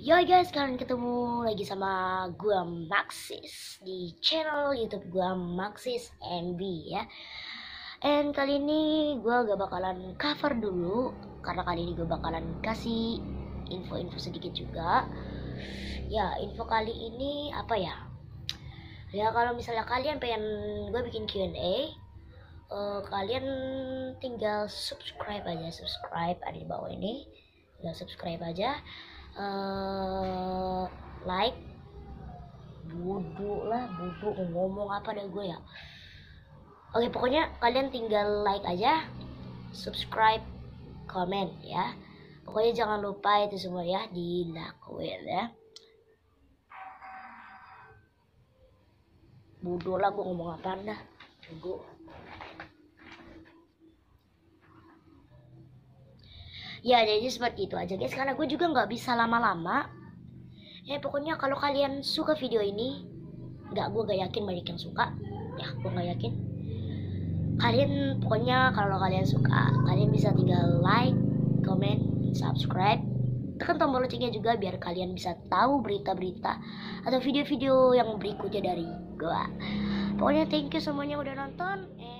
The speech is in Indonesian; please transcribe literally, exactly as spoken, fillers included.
Yo guys, kalian ketemu lagi sama gua Maxis di channel YouTube gua Maxis N B ya. And kali ini gua gak bakalan cover dulu karena kali ini gua bakalan kasih info-info sedikit juga. Ya, info kali ini apa ya? Ya kalau misalnya kalian pengen gue bikin Q and A, uh, kalian tinggal subscribe aja, subscribe ada di bawah ini. Tinggal subscribe aja. Uh, like budu lah budu ngomong apa deh gue ya. Oke, pokoknya kalian tinggal like aja, subscribe, komen ya. Pokoknya jangan lupa itu semua ya dilakuin ya. Budu lah gue ngomong apa dah budu. Ya jadi seperti itu aja guys, karena gue juga nggak bisa lama-lama. Ya pokoknya kalau kalian suka video ini, nggak, gue gak yakin banyak yang suka. Ya gue gak yakin. Kalian pokoknya kalau kalian suka, kalian bisa tinggal like, comment, subscribe, tekan tombol loncengnya juga biar kalian bisa tahu berita-berita atau video-video yang berikutnya dari gue. Pokoknya thank you semuanya udah nonton.